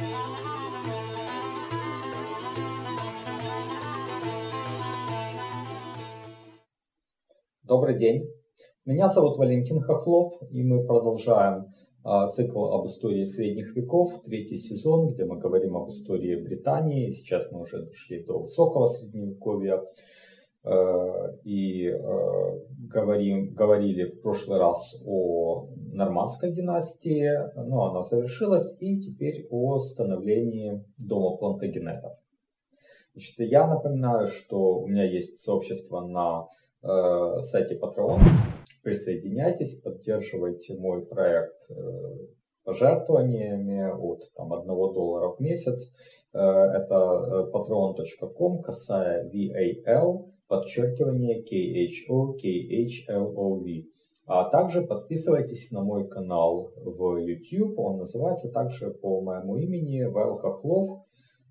Добрый день, меня зовут Валентин Хохлов, и мы продолжаем цикл об истории средних веков, третий сезон, где мы говорим об истории Британии. Сейчас мы уже дошли до высокого средневековья и говорили в прошлый раз о нормандской династии, но она завершилась, и теперь о становлении дома Плантагенетов. Значит, я напоминаю, что у меня есть сообщество на сайте Patreon. Присоединяйтесь, поддерживайте мой проект пожертвованиями от $1 в месяц. Это patreon.com /VAL_KHOKHLOV. А также подписывайтесь на мой канал в YouTube. Он называется также по моему имени Вал Хохлов.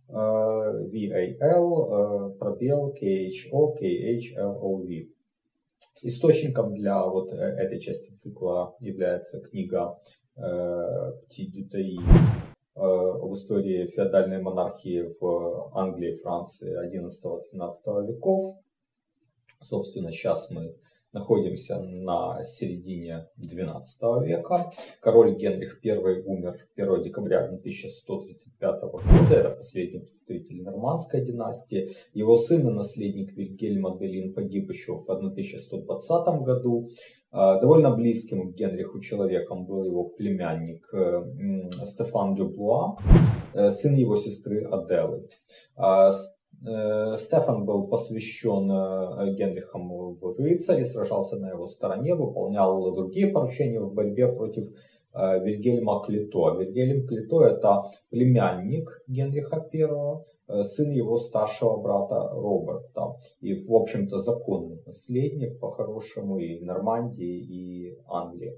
VAL_KHOKHLOV. Источником для вот этой части цикла является книга Птидютаи об истории феодальной монархии в Англии и Франции XI-XIII веков. Собственно, сейчас мы находимся на середине XII века. Король Генрих I умер 1 декабря 1135 года. Это последний представитель нормандской династии. Его сын и наследник Вильгельм Аделин погиб еще в 1120 году. Довольно близким к Генриху человеком был его племянник Стефан Дюблуа, сын его сестры Аделы. Стефан был посвящен Генрихом в рыцари, сражался на его стороне, выполнял другие поручения в борьбе против Вильгельма Клито. Вильгельм Клито — это племянник Генриха I, сын его старшего брата Роберта. И, в общем-то, законный наследник, по-хорошему, и Нормандии, и Англии.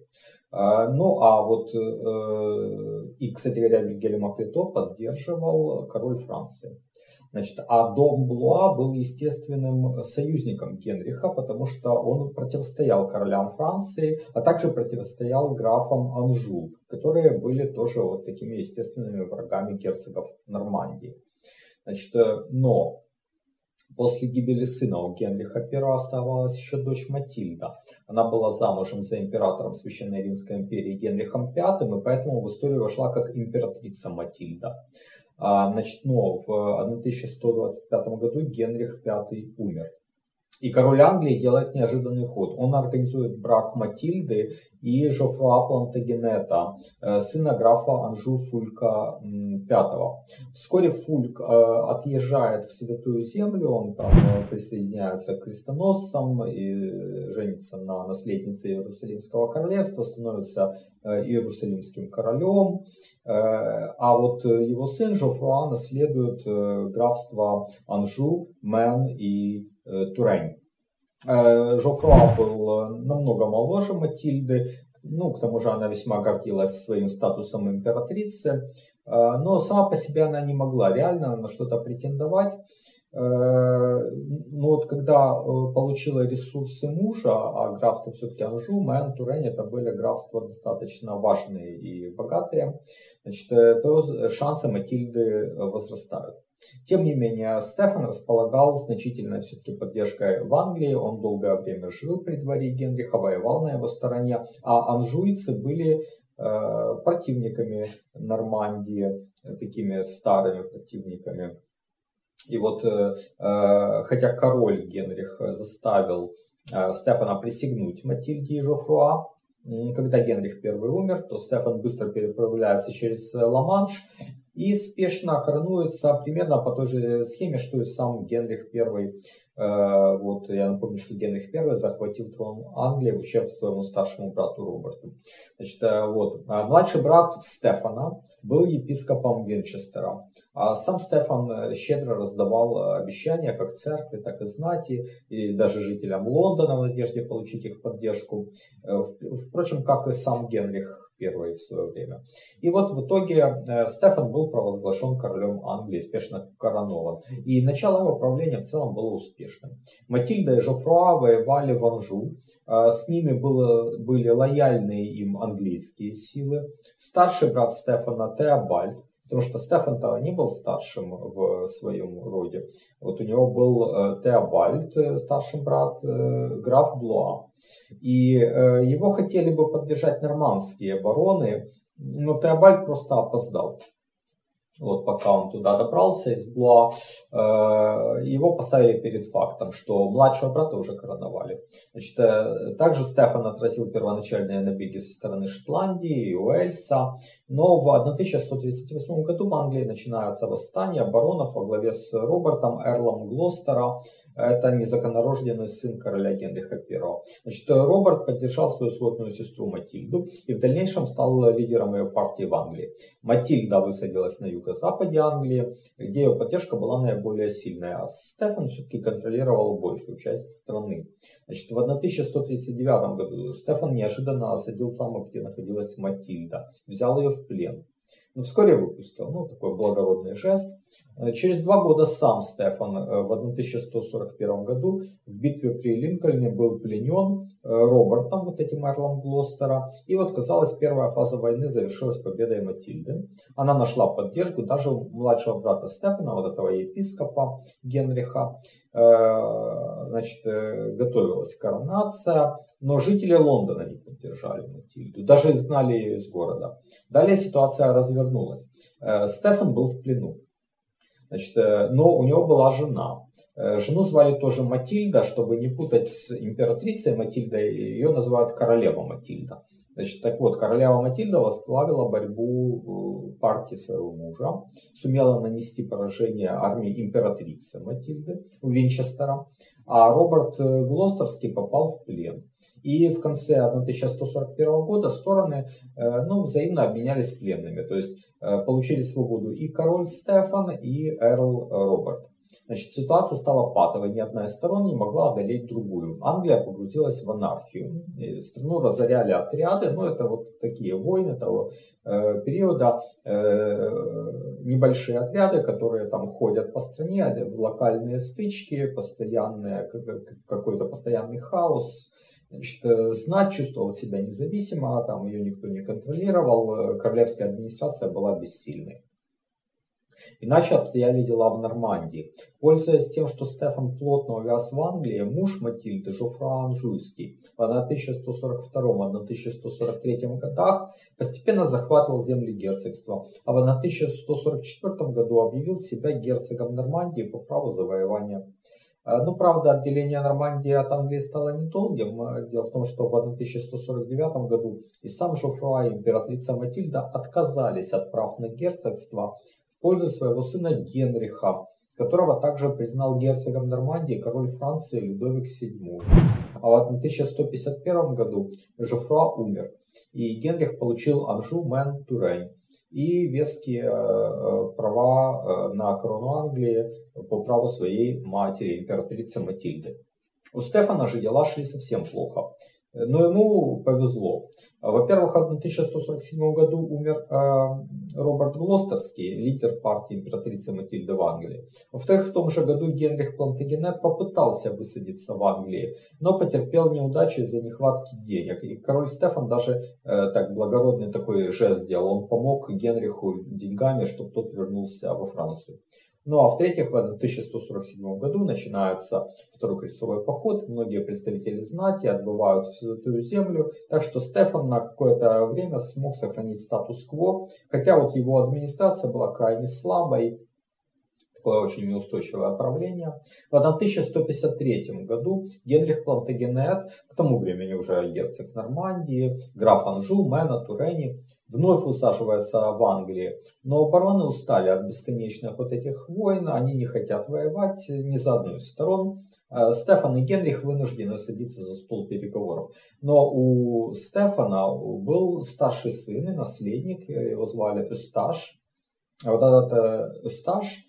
И, кстати говоря, Вильгельма Клито поддерживал король Франции. Значит, а дом Блуа был естественным союзником Генриха, потому что он противостоял королям Франции, а также противостоял графам Анжу, которые были тоже вот такими естественными врагами герцогов Нормандии. Значит, но после гибели сына у Генриха I оставалась еще дочь Матильда. Она была замужем за императором Священной Римской империи Генрихом V, и поэтому в историю вошла как императрица Матильда. Значит, но в 1125 году Генрих V умер. И король Англии делает неожиданный ход. Он организует брак Матильды и Жофруа Плантагенета, сына графа Анжу Фулька V. Вскоре Фульк отъезжает в Святую Землю, он там присоединяется к крестоносцам и женится на наследнице Иерусалимского королевства, становится иерусалимским королем. А вот его сын Жофруа наследует графство Анжу, Мен и Турень. Жофруа был намного моложе Матильды, к тому же она весьма гордилась своим статусом императрицы, но сама по себе она не могла реально на что-то претендовать. Но вот когда получила ресурсы мужа, а графство все-таки Анжу, Мен, Турень — это были графства достаточно важные и богатые, значит, то шансы Матильды возрастают. Тем не менее, Стефан располагал значительной все-таки поддержкой в Англии. Он долгое время жил при дворе Генриха, воевал на его стороне, а анжуйцы были противниками Нормандии, такими старыми противниками. И вот, хотя король Генрих заставил Стефана присягнуть Матильде и Жофруа, когда Генрих I умер, то Стефан быстро переправляется через Ла-Манш и спешно коронуется примерно по той же схеме, что и сам Генрих I. Вот, я напомню, что Генрих I захватил трон Англии в ущерб своему старшему брату Роберту. Значит, младший брат Стефана был епископом Винчестера. А сам Стефан щедро раздавал обещания как церкви, так и знати, и даже жителям Лондона в надежде получить их поддержку. Впрочем, как и сам Генрих I в свое время. И вот в итоге Стефан был провозглашен королем Англии, спешно коронован. И начало его правления в целом было успешным. Матильда и Жофруа воевали в Анжу. С ними были лояльные им английские силы. Старший брат Стефана Теобальд, Потому что Стефан-то не был старшим в своем роде. Вот у него был Теобальд, старший брат, граф Блуа. И его хотели бы поддержать нормандские бароны, но Теобальд просто опоздал. Вот пока он туда добрался из Блуа, его поставили перед фактом, что младшего брата уже короновали. Значит, также Стефан отразил первоначальные набеги со стороны Шотландии и Уэльса, но в 1138 году в Англии начинается восстание баронов во главе с Робертом, эрлом Глостера. Это незаконнорожденный сын короля Генриха I. Значит, Роберт поддержал свою сводную сестру Матильду и в дальнейшем стал лидером ее партии в Англии. Матильда высадилась на юго-западе Англии, где ее поддержка была наиболее сильная, а Стефан все-таки контролировал большую часть страны. Значит, в 1139 году Стефан неожиданно осадил замок, где находилась Матильда, взял ее в плен. Но вскоре выпустил. Ну, такой благородный жест. Через 2 года сам Стефан в 1141 году в битве при Линкольне был пленен Робертом, вот этим эрлом Глостера. И вот, казалось, первая фаза войны завершилась победой Матильды. Она нашла поддержку даже у младшего брата Стефана, вот этого епископа Генриха. Значит, готовилась коронация, но жители Лондона не поддержали Матильду, даже изгнали ее из города. Далее ситуация развернулась. Стефан был в плену. Значит, но у него была жена. Жену звали тоже Матильда, чтобы не путать с императрицей Матильдой, ее называют королева Матильда. Значит, так вот, королева Матильда возглавила борьбу партии своего мужа, сумела нанести поражение армии императрицы Матильды у Винчестера, а Роберт Глостерский попал в плен. И в конце 1141 года стороны взаимно обменялись пленными, то есть получили свободу и король Стефан, и эрл Роберт. Значит, ситуация стала патовой, ни одна из сторон не могла одолеть другую. Англия погрузилась в анархию. И страну разоряли отряды, это вот такие войны того периода, небольшие отряды, которые там ходят по стране, локальные стычки, какой-то постоянный хаос. Значит, знать чувствовала себя независимо, там ее никто не контролировал, королевская администрация была бессильной. Иначе обстояли дела в Нормандии. Пользуясь тем, что Стефан плотно увяз в Англии, муж Матильды, Жофруа Анжуйский, в 1142-1143 годах постепенно захватывал земли герцогства, а в 1144 году объявил себя герцогом Нормандии по праву завоевания. Правда, отделение Нормандии от Англии стало недолгим. Дело в том, что в 1149 году и сам Жофруа, и императрица Матильда отказались от прав на герцогство в пользу своего сына Генриха, которого также признал герцогом Нормандии король Франции Людовик VII. А в 1151 году Жофруа умер, и Генрих получил Анжу, Мен, Турень и веские права на корону Англии по праву своей матери, императрицы Матильды. У Стефана же дела шли совсем плохо, но ему повезло. Во-первых, в 1147 году умер Роберт Глостерский, лидер партии императрицы Матильды в Англии. Во-вторых, в том же году Генрих Плантагенет попытался высадиться в Англии, но потерпел неудачу из-за нехватки денег. И король Стефан даже благородный такой жест сделал. Он помог Генриху деньгами, чтобы тот вернулся во Францию. Ну а в-третьих, в 1147 году начинается Второй крестовый поход, многие представители знати отбывают в Святую Землю, так что Стефан на какое-то время смог сохранить статус-кво, хотя вот его администрация была крайне слабой, такое очень неустойчивое правление. В 1153 году Генрих Плантагенет, к тому времени уже герцог Нормандии, граф Анжу, Мена, Турени, вновь высаживается в Англии. Но бароны устали от бесконечных вот этих войн, они не хотят воевать ни за одну из сторон. Стефан и Генрих вынуждены садиться за стол переговоров. Но у Стефана был старший сын и наследник, его звали Эстаж. Вот этот Эстаж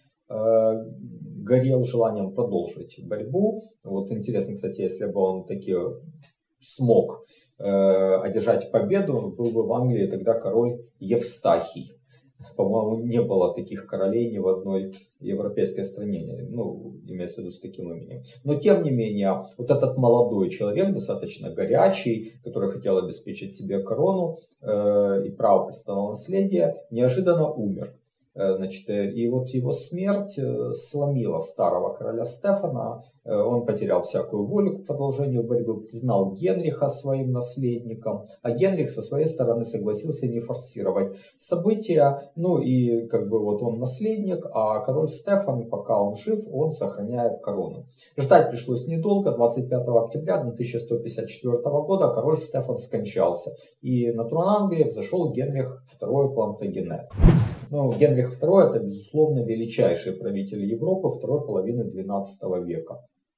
горел желанием продолжить борьбу. Вот интересно, кстати, если бы он таки смог одержать победу, был бы в Англии тогда король Евстахий. По-моему, не было таких королей ни в одной европейской стране, имеется в виду с таким именем. Но тем не менее, вот этот молодой человек, достаточно горячий, который хотел обеспечить себе корону и право престолного наследия, неожиданно умер. Значит, и вот его смерть сломила старого короля Стефана. Он потерял всякую волю к продолжению борьбы, признал Генриха своим наследником, а Генрих со своей стороны согласился не форсировать события. Ну и как бы вот он наследник, а король Стефан, пока он жив, он сохраняет корону. Ждать пришлось недолго. 25 октября 1154 года король Стефан скончался, и на трон Англии взошел Генрих II Плантагенет. Ну, Генрих II это, безусловно, величайший правитель Европы второй половины XII века.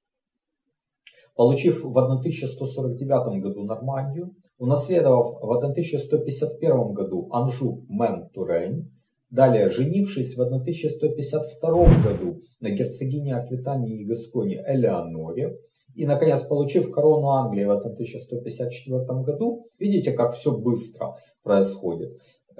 Получив в 1149 году Нормандию, унаследовав в 1151 году Анжу, Мен, Турень, далее женившись в 1152 году на герцогине Аквитании и Гаскони Элеоноре, и, наконец, получив корону Англии в 1154 году, видите, как все быстро происходит.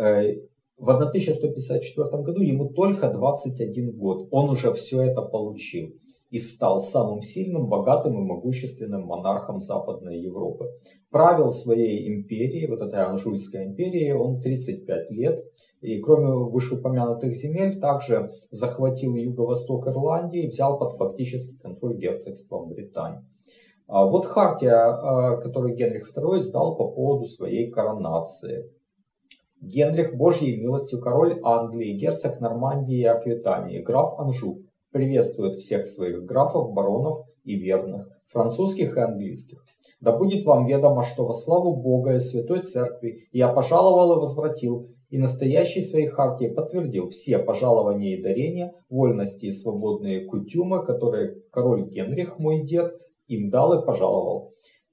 В 1154 году ему только 21 год. Он уже все это получил и стал самым сильным, богатым и могущественным монархом Западной Европы. Правил своей империей, вот этой Анжуйской империей, он 35 лет. И кроме вышеупомянутых земель, также захватил юго-восток Ирландии и взял под фактический контроль герцогства Британии. Вот хартия, которую Генрих II издал по поводу своей коронации. Генрих, Божьей милостью король Англии, герцог Нормандии и Аквитании, граф Анжу, приветствует всех своих графов, баронов и верных, французских и английских. Да будет вам ведомо, что во славу Бога и Святой Церкви я пожаловал и возвратил, и настоящей своей хартии подтвердил все пожалования и дарения, вольности и свободные кутюмы, которые король Генрих, мой дед, им дал и пожаловал.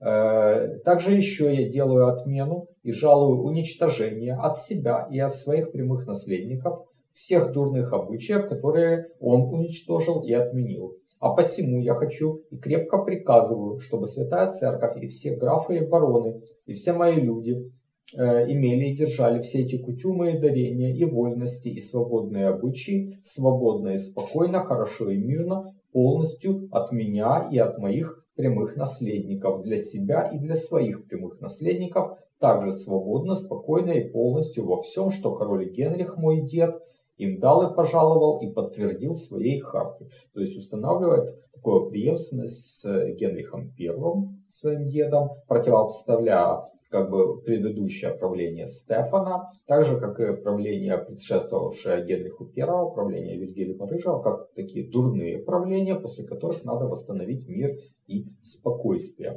Также еще я делаю отмену и жалую уничтожение от себя и от своих прямых наследников всех дурных обычаев, которые он уничтожил и отменил. А посему я хочу и крепко приказываю, чтобы Святая Церковь и все графы и бароны, и все мои люди имели и держали все эти кутюмы и дарения, и вольности, и свободные обычаи, свободно и спокойно, хорошо и мирно, полностью от меня и от моих прямых наследников, для себя и для своих прямых наследников, также свободно, спокойно и полностью во всем, что король Генрих, мой дед, им дал и пожаловал и подтвердил в своей харте. То есть устанавливает такую преемственность с Генрихом I, своим дедом, противопоставляя как бы предыдущее правление Стефана, так же как и правление, предшествовавшее Генриху I, правление Вильгельма Рыжего, как такие дурные правления, после которых надо восстановить мир и спокойствие.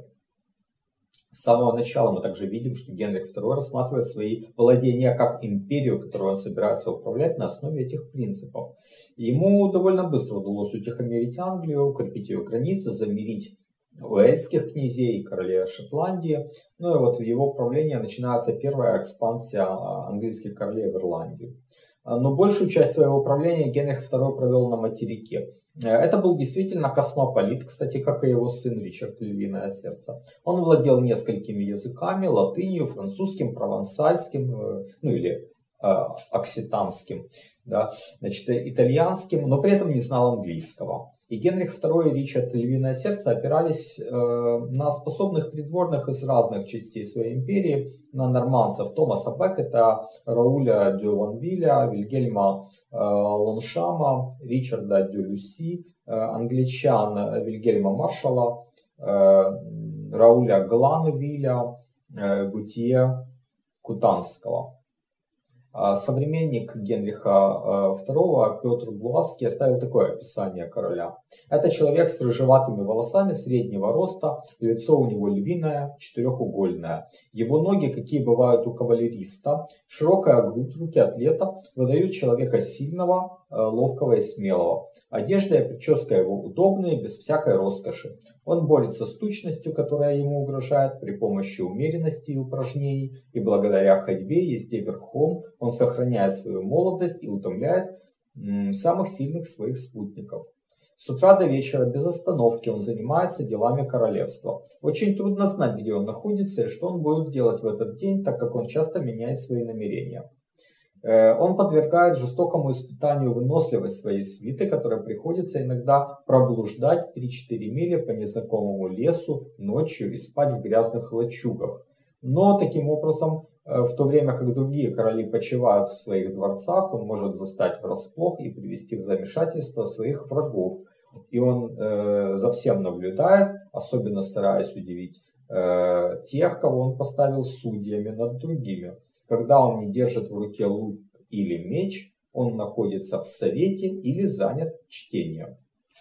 С самого начала мы также видим, что Генрих II рассматривает свои владения как империю, которую он собирается управлять на основе этих принципов. Ему довольно быстро удалось утихомирить Англию, укрепить ее границы, замирить уэльских князей, королей Шотландии. Ну и вот в его правлении начинается первая экспансия английских королей в Ирландию. Но большую часть своего правления Генрих II провел на материке. Это был действительно космополит, кстати, как и его сын Ричард Львиное Сердце. Он владел несколькими языками: латынью, французским, провансальским, ну или окситанским, да, значит, итальянским, но при этом не знал английского. И Генрих II и Ричард Львиное Сердце опирались на способных придворных из разных частей своей империи, на норманцев Томаса Беккета, Рауля де Ванвиля, Вильгельма Лоншама, Ричарда де Люси, англичан Вильгельма Маршала, Рауля Гланвиля, Гутье Кутанского. Современник Генриха II Петр Блуаский оставил такое описание короля. Это человек с рыжеватыми волосами среднего роста, лицо у него львиное, четырехугольное. Его ноги, какие бывают у кавалериста, широкая грудь, руки атлета, выдают человека сильного, ловкого и смелого. Одежда и прическа его удобные, без всякой роскоши. Он борется с тучностью, которая ему угрожает, при помощи умеренности и упражнений, и благодаря ходьбе, езде верхом он сохраняет свою молодость и утомляет самых сильных своих спутников. С утра до вечера без остановки он занимается делами королевства. Очень трудно знать, где он находится и что он будет делать в этот день, так как он часто меняет свои намерения. Он подвергает жестокому испытанию выносливость своей свиты, которой приходится иногда проблуждать 3-4 мили по незнакомому лесу ночью и спать в грязных лачугах. Но таким образом В то время как другие короли почивают в своих дворцах, он может застать врасплох и привести в замешательство своих врагов. И он за всем наблюдает, особенно стараясь удивить тех, кого он поставил судьями над другими. Когда он не держит в руке лук или меч, он находится в совете или занят чтением.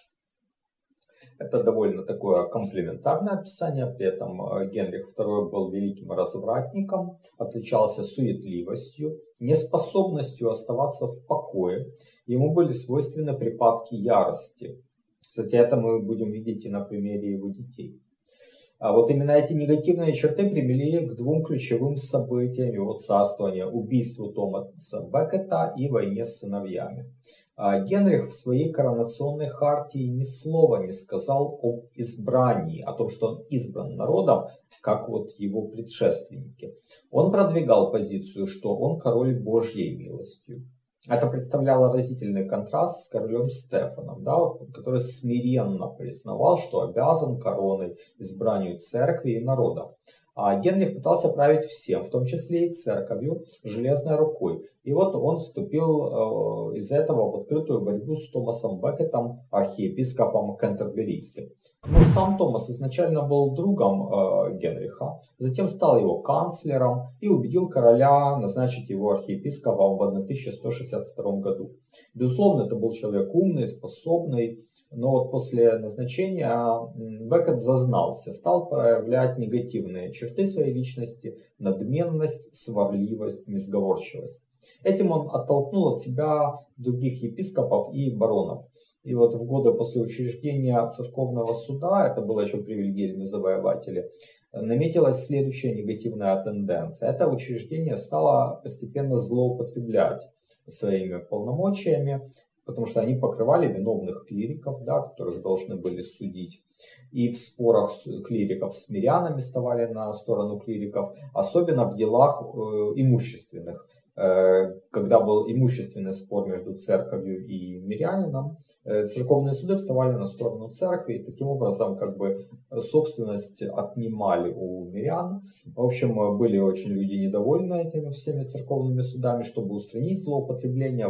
Это довольно такое комплиментарное описание, при этом Генрих II был великим развратником, отличался суетливостью, неспособностью оставаться в покое, ему были свойственны припадки ярости. Кстати, это мы будем видеть и на примере его детей. А вот именно эти негативные черты привели к двум ключевым событиям его царствования: убийству Томаса Беккета и войне с сыновьями. Генрих в своей коронационной хартии ни слова не сказал об избрании, о том, что он избран народом, как вот его предшественники. Он продвигал позицию, что он король Божьей милостью. Это представляло разительный контраст с королем Стефаном, да, который смиренно признавал, что обязан короной избранию церкви и народа. А Генрих пытался править всем, в том числе и церковью, железной рукой. И вот он вступил из-за этого в открытую борьбу с Томасом Беккетом, архиепископом Кентерберийским. Но сам Томас изначально был другом Генриха, затем стал его канцлером и убедил короля назначить его архиепископом в 1162 году. Безусловно, это был человек умный, способный, но вот после назначения Беккет зазнался, стал проявлять негативные черты своей личности: надменность, сварливость, несговорчивость. Этим он оттолкнул от себя других епископов и баронов. И вот в годы после учреждения церковного суда, это было еще при Вильгельме Завоевателе, наметилась следующая негативная тенденция. Это учреждение стало постепенно злоупотреблять своими полномочиями, потому что они покрывали виновных клириков, да, которых должны были судить. И в спорах клириков с мирянами вставали на сторону клириков, особенно в делах имущественных. Когда был имущественный спор между церковью и мирянином, церковные суды вставали на сторону церкви и таким образом как бы собственность отнимали у мирян. В общем, были очень люди недовольны этими всеми церковными судами. Чтобы устранить злоупотребление, в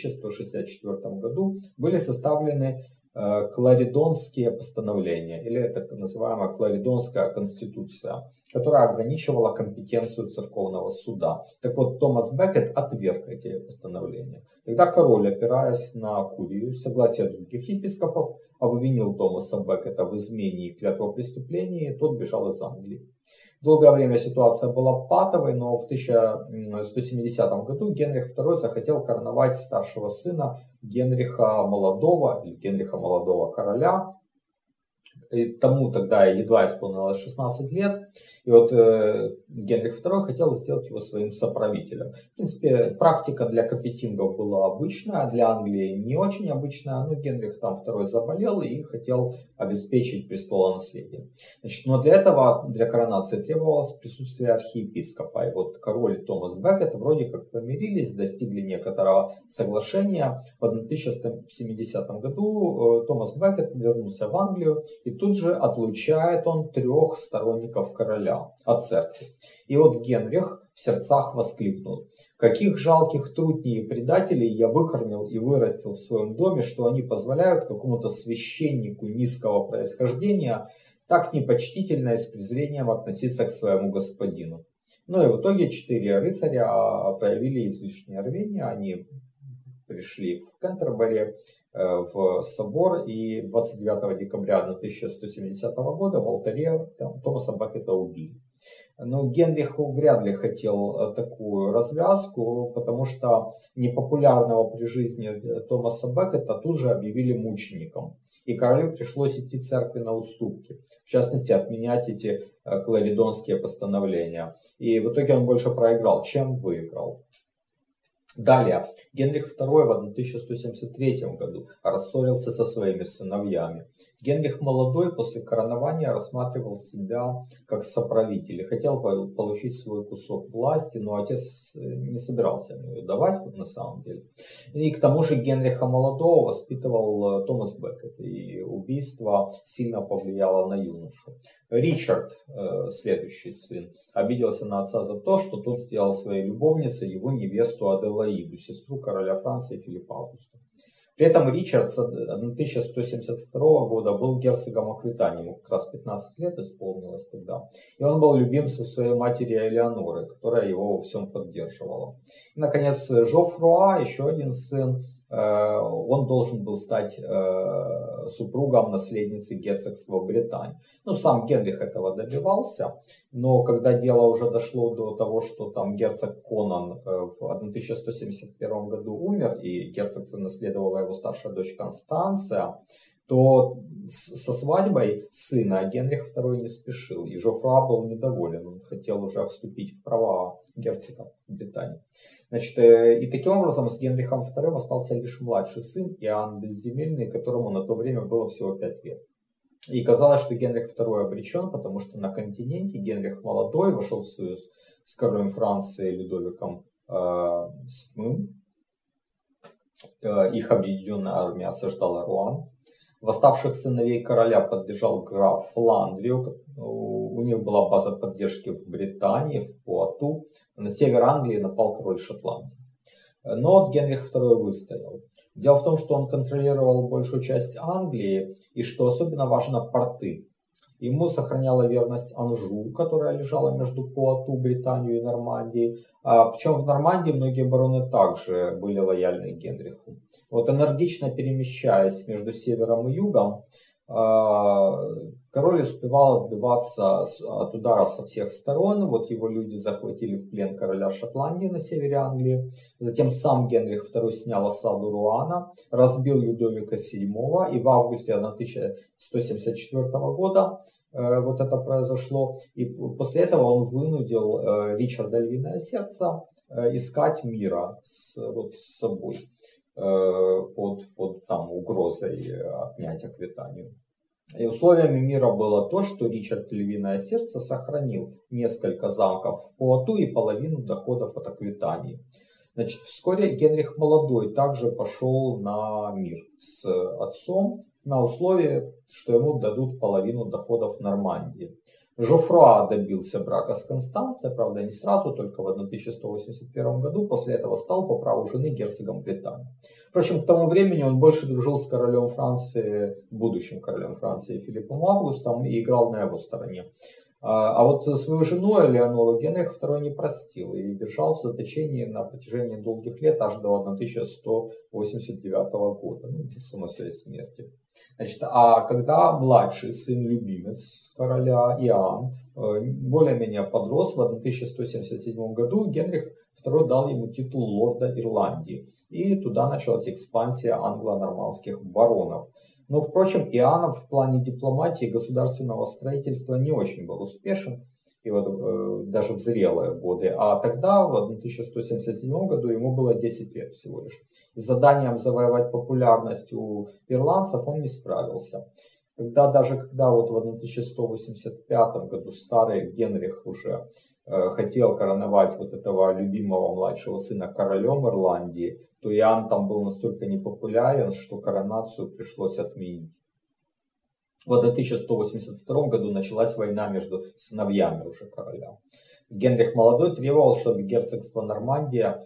1164 году были составлены Кларидонские постановления, или так называемая Кларидонская конституция, которая ограничивала компетенцию церковного суда. Так вот, Томас Беккет отверг эти постановления. Тогда король, опираясь на курию, согласие других епископов, обвинил Томаса Беккета в измене и клятвопреступлении, и тот бежал из Англии. Долгое время ситуация была патовой, но в 1170 году Генрих II захотел короновать старшего сына Генриха Молодого, или Генриха Молодого короля. И тому тогда едва исполнилось 16 лет. И вот Генрих II хотел сделать его своим соправителем. В принципе, практика для капетингов была обычная, для Англии не очень обычная. Но Генрих II заболел и хотел обеспечить престолонаследие. Значит, но для этого, для коронации требовалось присутствие архиепископа. И вот король Томас Беккет вроде как помирились, достигли некоторого соглашения. В 1170 году Томас Беккет вернулся в Англию, и тут же отлучает он 3 сторонников короля от церкви. И вот Генрих в сердцах воскликнул: «Каких жалких трутней и предателей я выкормил и вырастил в своем доме, что они позволяют какому-то священнику низкого происхождения так непочтительно и с презрением относиться к своему господину». Ну и в итоге 4 рыцаря проявили излишнее рвение, они пришли в Кентербери, в собор, и 29 декабря 1170 года в алтаре Томаса Беккета убили. Но Генрих вряд ли хотел такую развязку, потому что непопулярного при жизни Томаса Беккета тут же объявили мучеником. И королю пришлось идти церкви на уступки, в частности отменять эти кларидонские постановления. И в итоге он больше проиграл, чем выиграл. Далее, Генрих II в 1173 году рассорился со своими сыновьями. Генрих Молодой после коронования рассматривал себя как соправитель и хотел получить свой кусок власти, но отец не собирался ему ее давать на самом деле. И к тому же Генриха Молодого воспитывал Томас Беккет, и убийство сильно повлияло на юношу. Ричард, следующий сын, обиделся на отца за то, что тот сделал своей любовницей его невесту Аделаиду, сестру короля Франции Филиппа Августа. При этом Ричард с 1172 года был герцогом Аквитании, ему как раз 15 лет исполнилось тогда. И он был любимцем своей матери Элеоноры, которая его во всем поддерживала. И, наконец, Жофруа, еще один сын, он должен был стать супругом наследницы герцогства Британии. Ну, сам Генрих этого добивался, но когда дело уже дошло до того, что там герцог Конан в 1171 году умер, и герцогство наследовала его старшая дочь Констанция, то со свадьбой сына Генрих II не спешил, и Жофруа был недоволен, он хотел уже вступить в права герцога Британии. Значит, и таким образом с Генрихом II остался лишь младший сын Иоанн Безземельный, которому на то время было всего 5 лет. И казалось, что Генрих II обречен, потому что на континенте Генрих Молодой вошел в союз с королем Франции Людовиком VII. Их объединенная армия осаждала Руан. Восставших сыновей короля поддержал граф Фландрию, у них была база поддержки в Британии, в Пуату. На север Англии напал король Шотландии. Но Генрих II выстоял. Дело в том, что он контролировал большую часть Англии и, что особенно важно, порты. Ему сохраняла верность Анжу, которая лежала между Пуату, Британией и Нормандией. Причем в Нормандии многие бароны также были лояльны Генриху. Вот энергично перемещаясь между севером и югом, король успевал отбиваться от ударов со всех сторон. Вот его люди захватили в плен короля Шотландии на севере Англии. Затем сам Генрих II снял осаду Руана, разбил Людовика VII, и в августе 1174 года вот это произошло. И после этого он вынудил Ричарда Львиное Сердце искать мира с собой под там, угрозой отнять Аквитанию. И условиями мира было то, что Ричард Львиное Сердце сохранил несколько замков в Пуату и половину доходов от Аквитании. Значит, вскоре Генрих Молодой также пошел на мир с отцом на условии, что ему дадут половину доходов Нормандии. Жофруа добился брака с Констанцией, правда не сразу, только в 1181 году. После этого стал по праву жены герцогом Британии. Впрочем, к тому времени он больше дружил с королем Франции, будущим королем Франции Филиппом Августом, и играл на его стороне. А вот свою жену Элеонору Генрих II не простил и держал в заточении на протяжении долгих лет, аж до 1189 года, до самой своей смерти. Значит, а когда младший сын, любимец короля Иоанн, более-менее подрос, в 1177 году Генрих II дал ему титул лорда Ирландии. И туда началась экспансия англо-нормандских баронов. Но, впрочем, Иоанн в плане дипломатии и государственного строительства не очень был успешен, и вот, даже в зрелые годы. А тогда, в 1177 году, ему было 10 лет всего лишь. С заданием завоевать популярность у ирландцев он не справился. Когда вот в 1185 году старый Генрих уже хотел короновать вот этого любимого младшего сына королем Ирландии, то Иоанн там был настолько непопулярен, что коронацию пришлось отменить. В 1182 году началась война между сыновьями уже короля. Генрих Молодой требовал, чтобы герцогство Нормандия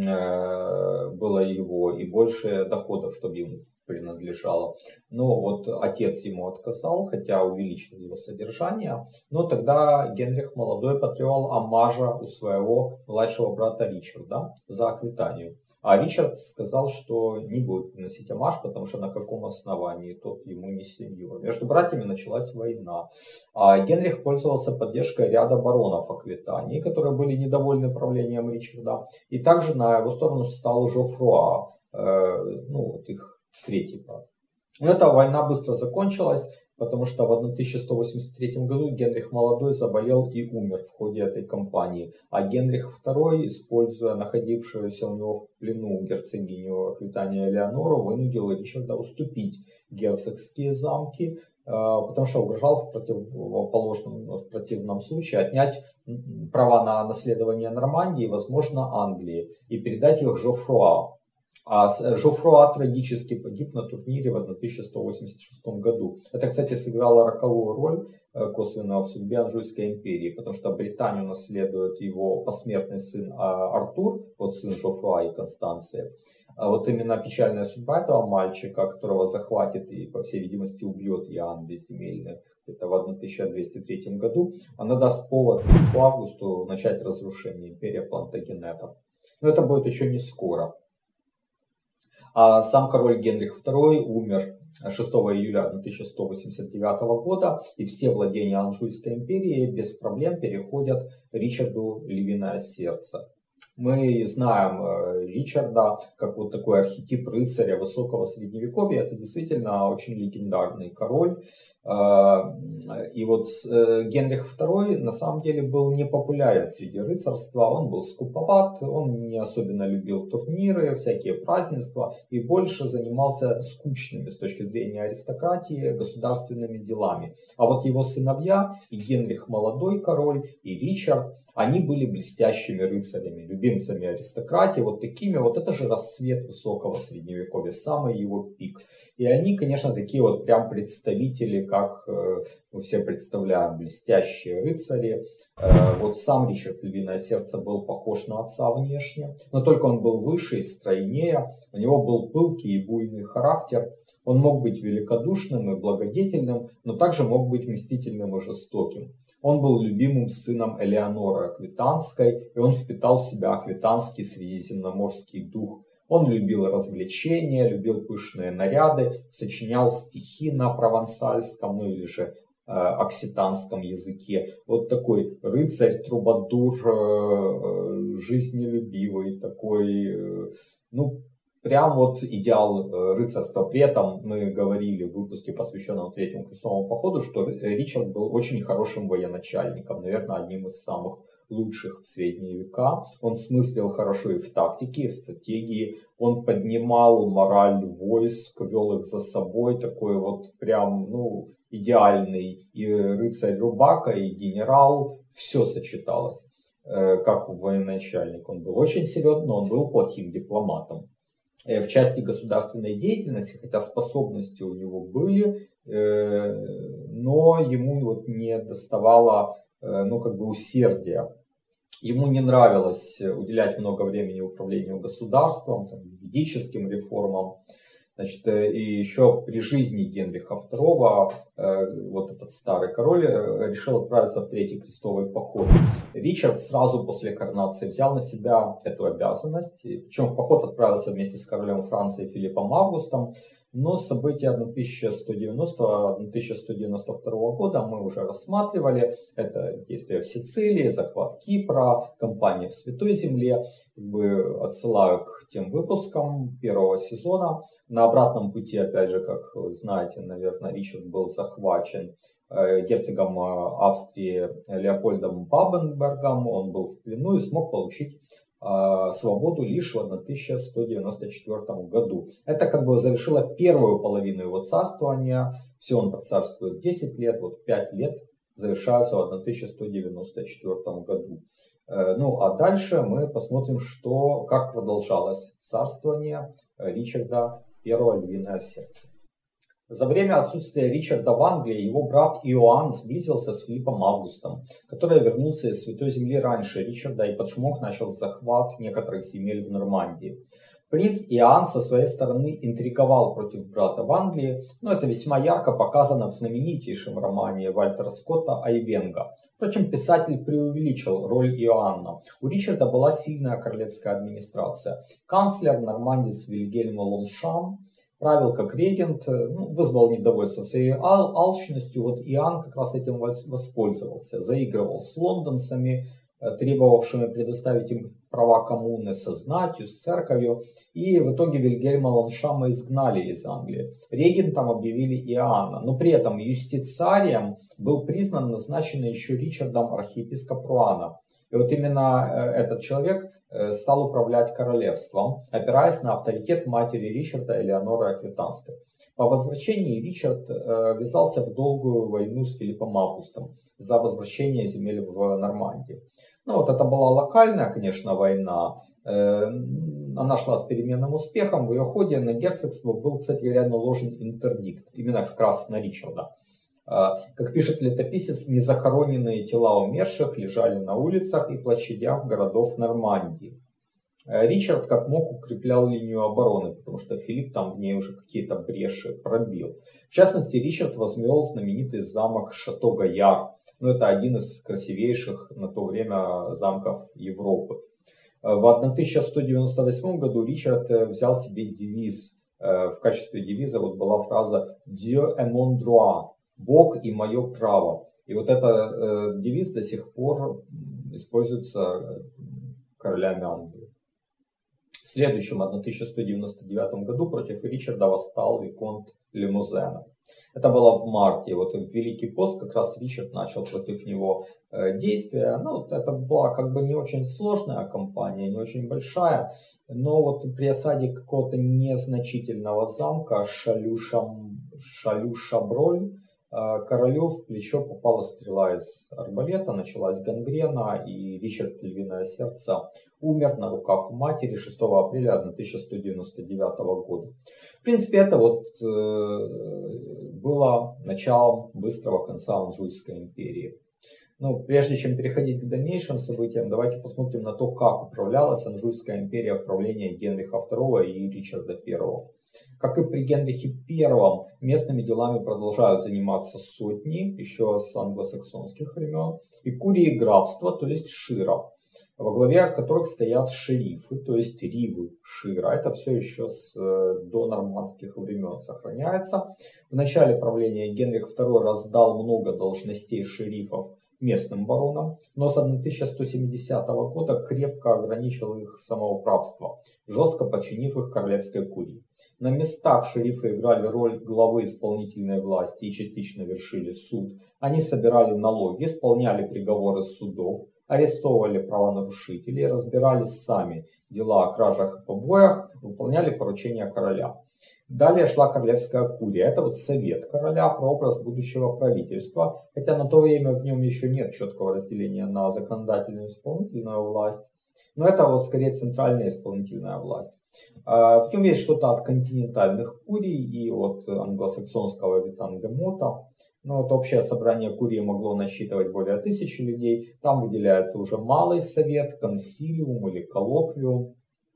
было его и больше доходов, чтобы ему принадлежало. Но вот отец ему отказал, хотя увеличил его содержание. Но тогда Генрих Молодой потребовал омажа у своего младшего брата Ричарда за Аквитанию. А Ричард сказал, что не будет приносить омаж, потому что на каком основании, тот ему не сеньор. Между братьями началась война. А Генрих пользовался поддержкой ряда баронов Аквитании, которые были недовольны правлением Ричарда. И также на его сторону стал Жофруа, вот их третий брат. Но эта война быстро закончилась. потому что в 1183 году Генрих Молодой заболел и умер в ходе этой кампании, а Генрих II, используя находившуюся у него в плену герцогиню Аквитанию Элеонору, вынудил Ричарда уступить герцогские замки, потому что угрожал в противном случае отнять права на наследование Нормандии, возможно, Англии, и передать их Жофруа. А Жофруа трагически погиб на турнире в 1186 году. Это, кстати, сыграло роковую роль косвенно в судьбе Анжуйской империи, потому что Британию наследует его посмертный сын Артур, вот сын Жофруа и Констанции. А вот именно печальная судьба этого мальчика, которого захватит и, по всей видимости, убьет Иоанн Безземельный где-то в 1203 году, она даст повод Филиппу Августу начать разрушение империи Плантагенетов. Но это будет еще не скоро. А сам король Генрих II умер 6 июля 1189 года, и все владения Анжуйской империи без проблем переходят Ричарду Львиное Сердце. Мы знаем Ричарда как вот такой архетип рыцаря высокого средневековья. Это действительно очень легендарный король. И вот Генрих II на самом деле был не популярен среди рыцарства. Он был скуповат, он не особенно любил турниры, всякие празднества и больше занимался скучными с точки зрения аристократии государственными делами. А вот его сыновья, и Генрих Молодой король, и Ричард, они были блестящими рыцарями, любимцами аристократии, вот такими, вот это же расцвет высокого средневековья, самый его пик. И они, конечно, такие вот прям представители, как мы все представляем, блестящие рыцари. Вот сам Ричард Львиное Сердце был похож на отца внешне, но только он был выше и стройнее, у него был пылкий и буйный характер. Он мог быть великодушным и благодетельным, но также мог быть мстительным и жестоким. Он был любимым сыном Элеоноры Аквитанской, и он впитал в себя аквитанский средиземноморский дух. Он любил развлечения, любил пышные наряды, сочинял стихи на провансальском, ну или же окситанском языке. Вот такой рыцарь, трубадур, жизнелюбивый, такой, ну, прям вот идеал рыцарства. При этом мы говорили в выпуске, посвященном Третьему крестовому походу, что Ричард был очень хорошим военачальником, наверное, одним из самых лучших в средние века. Он смыслил хорошо и в тактике, и в стратегии. Он поднимал мораль войск, вел их за собой. Такой вот прям, ну, идеальный и рыцарь Рубака, и генерал. Все сочеталось, как военачальник. Он был очень силен, но он был плохим дипломатом. В части государственной деятельности, хотя способности у него были, но ему вот не доставало, ну, как бы усердия. Ему не нравилось уделять много времени управлению государством, там, юридическим реформам. Значит, и еще при жизни Генриха II вот этот старый король решил отправиться в Третий крестовый поход. Ричард сразу после коронации взял на себя эту обязанность, причем в поход отправился вместе с королем Франции Филиппом Августом. Но события 1190-1192 года мы уже рассматривали. Это действия в Сицилии, захват Кипра, кампания в Святой Земле. Как бы отсылаю к тем выпускам первого сезона. На обратном пути, опять же, как вы знаете, наверное, Ричард был захвачен герцогом Австрии Леопольдом Бабенбергом. Он был в плену и смог получить свободу лишь в 1194 году. Это как бы завершило первую половину его царствования. Все, он процарствует 10 лет, вот 5 лет завершаются в 1194 году. Ну а дальше мы посмотрим, как продолжалось царствование Ричарда I Львиное Сердце. За время отсутствия Ричарда в Англии его брат Иоанн сблизился с Филиппом Августом, который вернулся из Святой Земли раньше Ричарда и под шумок начал захват некоторых земель в Нормандии. Принц Иоанн со своей стороны интриговал против брата в Англии, но это весьма ярко показано в знаменитейшем романе Вальтера Скотта «Айвенго». Впрочем, писатель преувеличил роль Иоанна. У Ричарда была сильная королевская администрация. Канцлер, нормандец Вильгельм Лоншам, правил как регент, вызвал недовольство своей алчностью. Вот Иоанн как раз этим воспользовался, заигрывал с лондонцами, требовавшими предоставить им права коммуны со знатью, с церковью. И в итоге Вильгельма Ланшама изгнали из Англии. Регентом объявили Иоанна, но при этом юстициарием был признан назначенный еще Ричардом архиепископ Руана. И вот именно этот человек стал управлять королевством, опираясь на авторитет матери Ричарда Элеоноры Аквитанской. По возвращении Ричард ввязался в долгую войну с Филиппом Августом за возвращение земель в Нормандии. Ну вот это была локальная, конечно, война. Она шла с переменным успехом. В ее ходе на герцогство был, кстати говоря, наложен интердикт. Именно как раз на Ричарда. Как пишет летописец, незахороненные тела умерших лежали на улицах и площадях городов Нормандии. Ричард как мог укреплял линию обороны, потому что Филипп там в ней уже какие-то бреши пробил. В частности, Ричард возвел знаменитый замок Шато-Гаяр. Это один из красивейших на то время замков Европы. В 1198 году Ричард взял себе девиз. В качестве девиза вот была фраза «Dieu et mon droit» – «Бог и мое право». И вот этот девиз до сих пор используется королями Англии. В следующем 1199 году против Ричарда восстал виконт Лимузена. Это было в марте. Вот в Великий пост как раз Ричард начал против него действия. Это была как бы не очень сложная кампания, не очень большая. Но вот при осаде какого-то незначительного замка Шалю-Шаброль королю в плечо попала стрела из арбалета, началась гангрена, и Ричард Львиное Сердце умер на руках у матери 6 апреля 1199 года. В принципе, это вот было началом быстрого конца Анжуйской империи. Прежде чем переходить к дальнейшим событиям, давайте посмотрим на то, как управлялась Анжуйская империя в правлении Генриха II и Ричарда I. Как и при Генрихе I, местными делами продолжают заниматься сотни, еще с англосаксонских времен, и курии графства, то есть шира, во главе которых стоят шерифы, то есть ривы шира. Это все еще с донормандских времен сохраняется. В начале правления Генрих II раздал много должностей шерифов местным баронам, но с 1170 года крепко ограничил их самоуправство, жестко подчинив их королевской курии. На местах шерифы играли роль главы исполнительной власти и частично вершили суд. Они собирали налоги, исполняли приговоры судов, арестовывали правонарушителей, разбирались сами дела о кражах и побоях, выполняли поручения короля. Далее шла королевская курия. Это вот совет короля, прообраз будущего правительства. Хотя на то время в нем еще нет четкого разделения на законодательную и исполнительную власть. Но это вот скорее центральная исполнительная власть. В нем есть что-то от континентальных курий и от англосаксонского витангемота. Вот общее собрание курии могло насчитывать более 1000 людей. Там выделяется уже малый совет, консилиум или коллоквиум.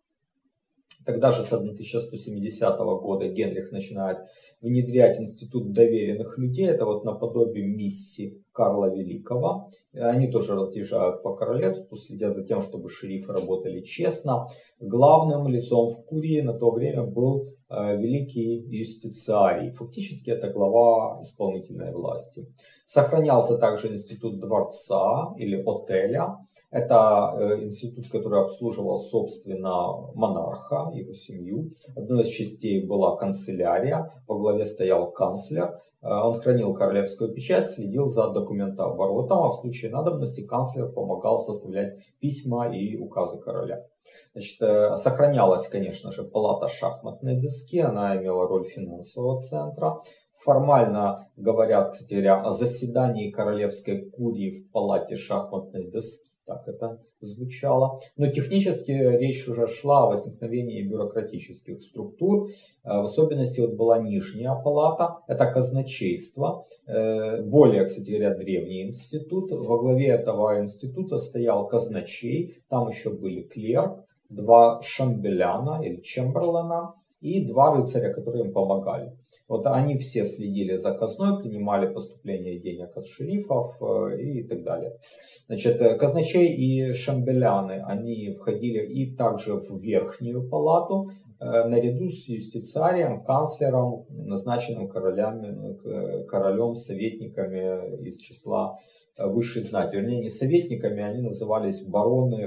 Тогда же с 1170 года Генрих начинает внедрять институт доверенных людей. Это вот наподобие миссии Карла Великого. Они тоже разъезжают по королевству, следят за тем, чтобы шерифы работали честно. Главным лицом в курии на то время был великий юстициарий. Фактически это глава исполнительной власти. Сохранялся также институт дворца или отеля. Это институт, который обслуживал, собственно, монарха, его семью. Одной из частей была канцелярия, во главе стоял канцлер. Он хранил королевскую печать, следил за документооборотом, а в случае надобности канцлер помогал составлять письма и указы короля. Сохранялась, конечно же, палата шахматной доски, она имела роль финансового центра. Формально говорят, кстати говоря, о заседании королевской курии в палате шахматной доски. Так это звучало. Но технически речь уже шла о возникновении бюрократических структур. В особенности вот была нижняя палата, это казначейство. Более, кстати говоря, древний институт. Во главе этого института стоял казначей, там еще были клерк, 2 шамбеляна или чемберлена и 2 рыцаря, которые им помогали. Вот они все следили за казной, принимали поступление денег от шерифов и так далее. Казначей и шамбеляны, они входили и также в верхнюю палату, наряду с юстициарием, канцлером, назначенным королем, советниками из числа высшей знати, вернее не советниками, они назывались бароны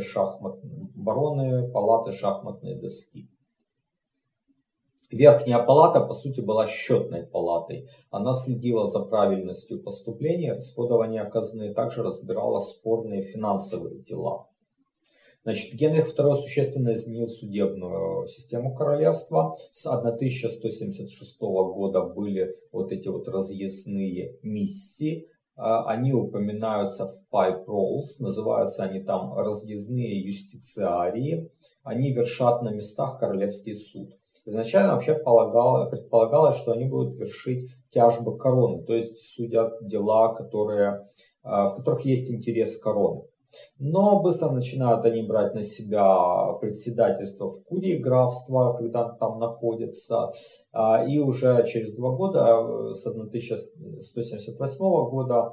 палаты шахматной доски. Верхняя палата, по сути, была счетной палатой. Она следила за правильностью поступления, расходования казны, также разбирала спорные финансовые дела. Значит, Генрих II существенно изменил судебную систему королевства. С 1176 года были вот эти вот разъездные миссии. Они упоминаются в Pipe Rolls, называются они там разъездные юстициарии. Они вершат на местах королевский суд. Изначально вообще предполагалось, что они будут вершить тяжбы короны, то есть судят дела, в которых есть интерес короны. Но быстро начинают они брать на себя председательство в курии графства, когда там находится. И уже через 2 года, с 1178 года,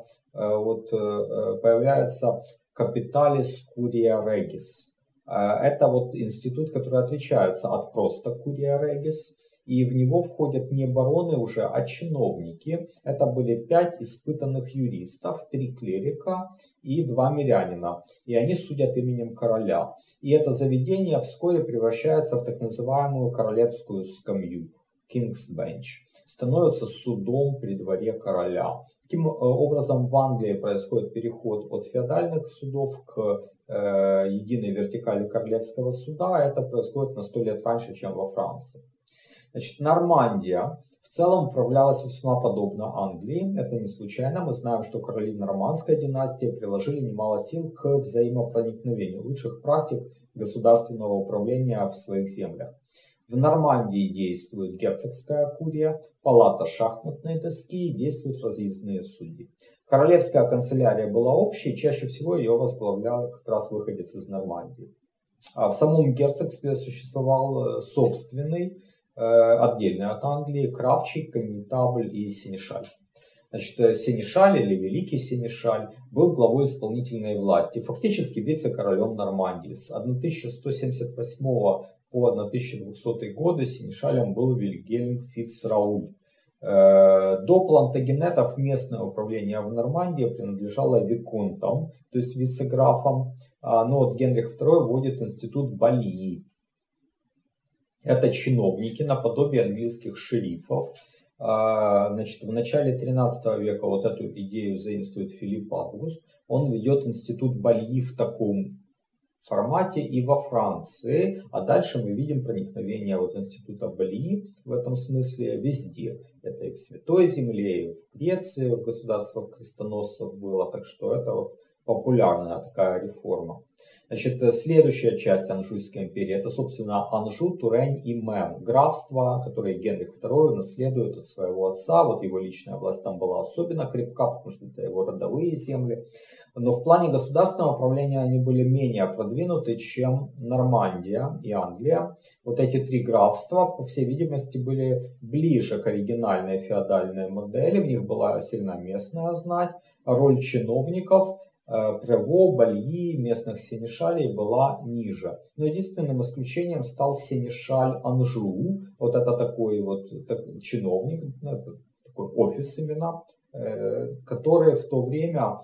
появляется Capitalis Curia Regis. Это вот институт, который отличается от просто Curia Regis. И в него входят не бароны уже, а чиновники. Это были 5 испытанных юристов, 3 клирика и 2 мирянина. И они судят именем короля. И это заведение вскоре превращается в так называемую королевскую скамью, King's Bench. Становится судом при дворе короля. Таким образом, в Англии происходит переход от феодальных судов к единой вертикали королевского суда. Это происходит на 100 лет раньше, чем во Франции. Значит, Нормандия в целом управлялась весьма подобно Англии. Это не случайно. Мы знаем, что короли нормандской династии приложили немало сил к взаимопроникновению лучших практик государственного управления в своих землях. В Нормандии действует герцогская курия, палата шахматной доски и действуют разъездные судьи. Королевская канцелярия была общей, чаще всего ее возглавлял как раз выходец из Нормандии. В самом герцогстве существовал собственный, отдельный от Англии, кравчий, коннетабль и сенешаль. Значит, сенешаль или великий сенешаль был главой исполнительной власти, фактически вице-королем Нормандии. С 1178 по 1200 годы сенешалем был Вильгельм Фицрауль. До плантагенетов местное управление в Нормандии принадлежало виконтам, то есть вице-графам, но вот Генрих II вводит институт балии. Это чиновники наподобие английских шерифов. Значит, в начале 13 века вот эту идею заимствует Филипп Август. Он ведет институт балии в таком формате и во Франции. А дальше мы видим проникновение вот института балии в этом смысле везде. Это и в Святой Земле, и в Греции, в государствах крестоносцев было. Так что это вот популярная такая реформа. Значит, следующая часть Анжуйской империи, это, собственно, Анжу, Турень и Мэн. Графства, которые Генрих II наследует от своего отца. Вот его личная власть там была особенно крепка, потому что это его родовые земли. Но в плане государственного управления они были менее продвинуты, чем Нормандия и Англия. Вот эти 3 графства, по всей видимости, были ближе к оригинальной феодальной модели. В них была сильна местная знать, роль чиновников, прево, бальи, местных сенешалей была ниже. Но единственным исключением стал сенешаль Анжу. Вот это такой вот чиновник, такой офис именно, который в то время,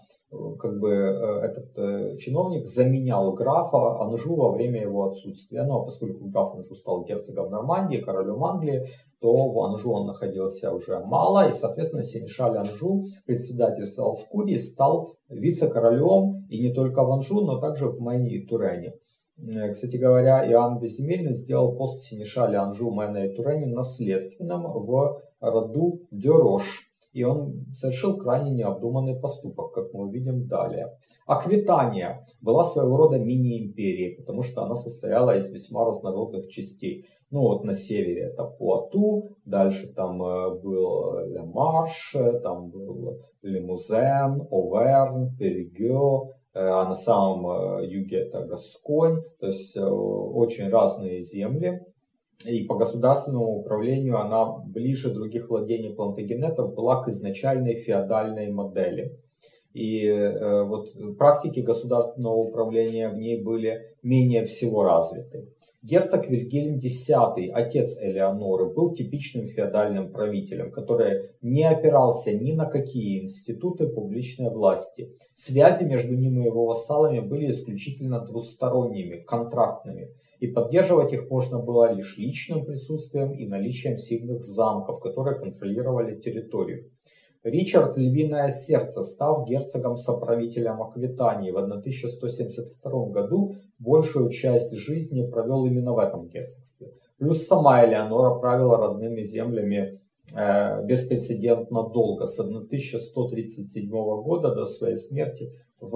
этот чиновник заменял графа Анжу во время его отсутствия. Ну а поскольку граф Анжу стал герцогом Нормандии, королем Англии, то в Анжу он находился уже мало, и, соответственно, сенешаль Анжу председательствовал в курии, стал вице-королем, и не только в Анжу, но также в Мэне и Турене. Кстати говоря, Иоанн Безземельный сделал пост сенешаля Анжу, Мэна и Турене наследственным в роду Дюрош. И он совершил крайне необдуманный поступок, как мы увидим далее. Аквитания была своего рода мини-империей, потому что она состояла из весьма разнородных частей. Ну вот на севере это Пуату, дальше там был Ле-Марш, там был Лимузен, Оверн, Перегё, а на самом юге это Гасконь, то есть очень разные земли. И по государственному управлению она ближе других владений плантагенетов была к изначальной феодальной модели. И вот практики государственного управления в ней были менее всего развиты. Герцог Вильгельм X, отец Элеоноры, был типичным феодальным правителем, который не опирался ни на какие институты публичной власти. Связи между ним и его вассалами были исключительно двусторонними, контрактными, и поддерживать их можно было лишь личным присутствием и наличием сильных замков, которые контролировали территорию. Ричард Львиное Сердце, став герцогом-соправителем Аквитании в 1172 году, большую часть жизни провел именно в этом герцогстве. Плюс сама Элеонора правила родными землями беспрецедентно долго, с 1137 года до своей смерти в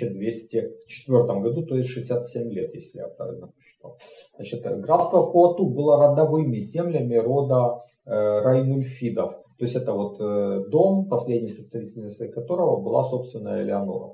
1204 году, то есть 67 лет, если я правильно посчитал. Значит, графство Пуату было родовыми землями рода Райнульфидов. То есть это вот дом, последней представительницей которого была, собственно, Элеонора.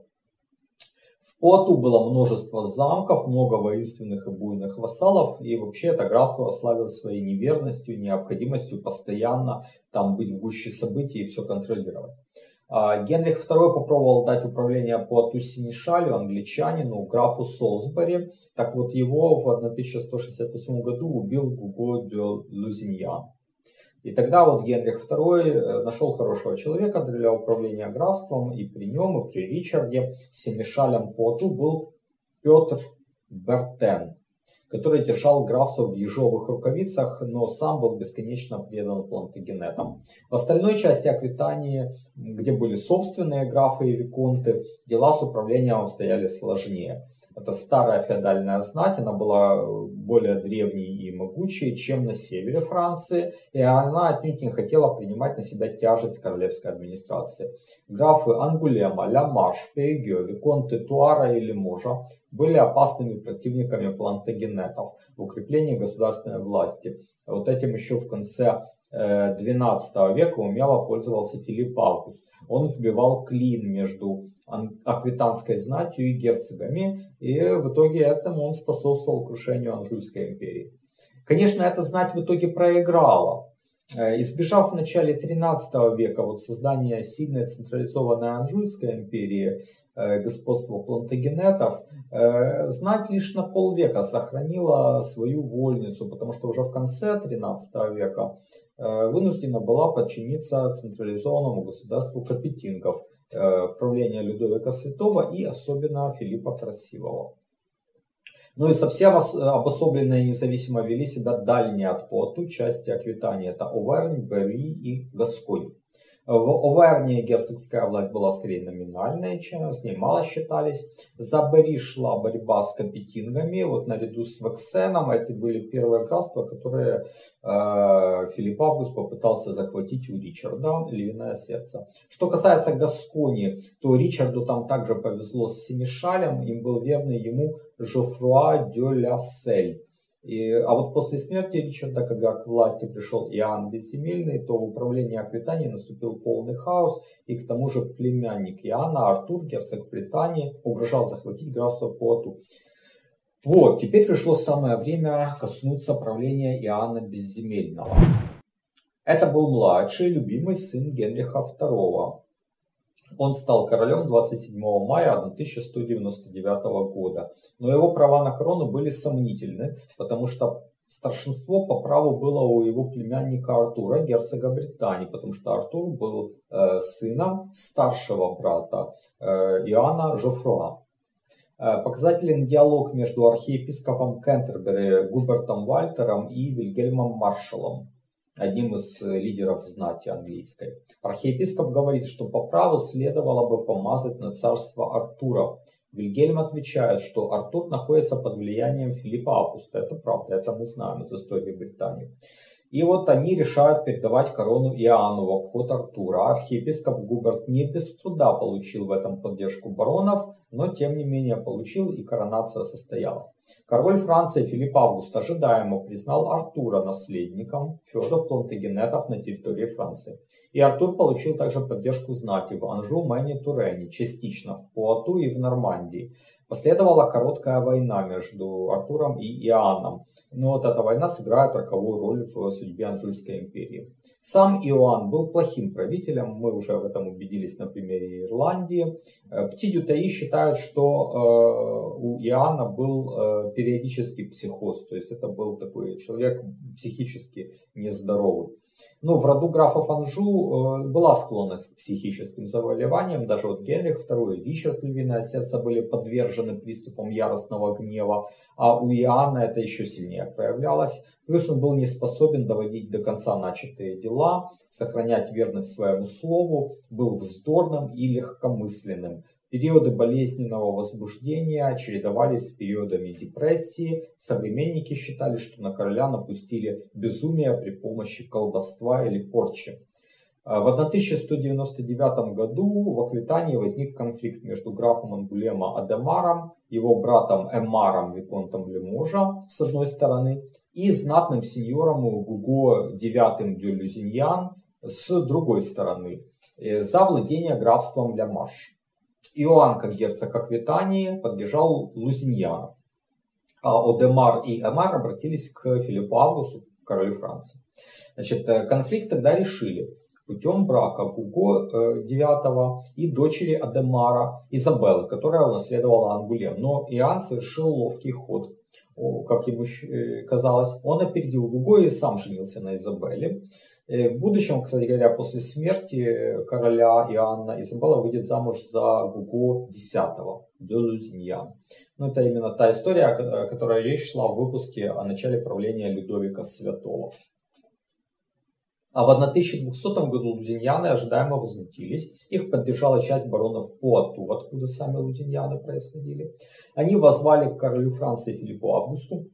В Пуату было множество замков, много воинственных и буйных вассалов, и вообще это графство славилось своей неверностью, необходимостью постоянно там быть в гуще событий и все контролировать. Генрих II попробовал дать управление Пуату сенешалю, англичанину, графу Солсбери. Так вот его в 1168 году убил Гуго де Лузиньян. И тогда вот Генрих II нашел хорошего человека для управления графством, и при нем, и при Ричарде сенешалем Пуату был Петр Бертен, который держал графство в ежовых рукавицах, но сам был бесконечно предан плантагенетам. В остальной части Аквитании, где были собственные графы и виконты, дела с управлением стояли сложнее. Это старая феодальная знать, она была более древней и могучей, чем на севере Франции, и она отнюдь не хотела принимать на себя тяжесть королевской администрации. Графы Ангулема, Ля Марш, Перегё, виконты Туара и Лиможа были опасными противниками плантагенетов в укреплении государственной власти. Вот этим еще в конце XII века умело пользовался Филипп Август. Он вбивал клин между аквитанской знатью и герцогами, и в итоге этому он способствовал крушению Анжуйской империи. Конечно, эта знать в итоге проиграла. Избежав в начале XIII века вот создания сильной централизованной Анжуйской империи, господства плантагенетов, знать лишь на полвека сохранила свою вольницу, потому что уже в конце XIII века вынуждена была подчиниться централизованному государству капетингов в правлении Людовика Святого и особенно Филиппа Красивого. Ну и совсем обособленные и независимо вели себя дальние от Пуату части Аквитании. Это Овернь, Берри и Гасконь. В Оверне герцогская власть была скорее номинальная, чем с ней мало считались. За Берри шла борьба с капетингами. Вот наряду с Вексеном это были первые графства, которые Филипп Август попытался захватить у Ричарда, Львиное Сердце. Что касается Гаскони, то Ричарду там также повезло с сенешалем. Им был верный ему Жофруа де ля Сель. А вот после смерти Ричарда, когда к власти пришел Иоанн Безземельный, то в управлении Аквитанией наступил полный хаос, и к тому же племянник Иоанна, Артур, герцог Британии, угрожал захватить графство Пуату. Вот, теперь пришло самое время коснуться правления Иоанна Безземельного. Это был младший, любимый сын Генриха II. Он стал королем 27 мая 1199 года, но его права на корону были сомнительны, потому что старшинство по праву было у его племянника Артура, герцога Британии, потому что Артур был сыном старшего брата Иоанна Жофруа. Показателен диалог между архиепископом Кентербери Губертом Вальтером и Вильгельмом Маршалом, одним из лидеров знати английской. Архиепископ говорит, что по праву следовало бы помазать на царство Артура. Вильгельм отвечает, что Артур находится под влиянием Филиппа Августа. Это правда, это мы знаем из истории Британии. И вот они решают передавать корону Иоанну в обход Артура. Архиепископ Губерт не без труда получил в этом поддержку баронов, но тем не менее получил, и коронация состоялась. Король Франции Филипп Август ожидаемо признал Артура наследником феодов плантагенетов на территории Франции. И Артур получил также поддержку знати в Анжу, Мэне, Турене, частично в Пуату и в Нормандии. Последовала короткая война между Артуром и Иоанном. Но вот эта война сыграет роковую роль в судьбе Анжуйской империи. Сам Иоанн был плохим правителем, мы уже в этом убедились на примере Ирландии. Пти-Дютаи считают, что у Иоанна был периодический психоз, то есть это был такой человек психически нездоровый. Но в роду графов Анжу была склонность к психическим заболеваниям. Даже вот Генрих II и Ричард Львиное Сердце были подвержены приступам яростного гнева, а у Иоанна это еще сильнее проявлялось. Плюс он был не способен доводить до конца начатые дела, сохранять верность своему слову, был вздорным и легкомысленным. Периоды болезненного возбуждения чередовались с периодами депрессии. Современники считали, что на короля напустили безумие при помощи колдовства или порчи. В 1199 году в Аквитании возник конфликт между графом Ангулема Адемаром, его братом Эммаром Виконтом Лиможа с одной стороны и знатным сеньором Гуго IX де Люзиньян с другой стороны за владение графством Ля-Маш. Иоанн, как герцог Аквитании, поддержал Лузиньянов, а Одемар и Эмар обратились к Филиппу Августу, королю Франции. Значит, конфликт тогда решили путем брака Гуго IX и дочери Адемара Изабеллы, которая унаследовала Ангулем. Но Иоанн совершил ловкий ход, как ему казалось. Он опередил Гуго и сам женился на Изабелле. В будущем, кстати говоря, после смерти короля Иоанна, Изабелла выйдет замуж за Гуго X де Люзиньян. Ну, это именно та история, о которой речь шла в выпуске о начале правления Людовика Святого. А в 1200 году лузиньяны ожидаемо возмутились. Их поддержала часть баронов Пуату, откуда сами лузиньяны происходили. Они воззвали к королю Франции Филиппу Августу.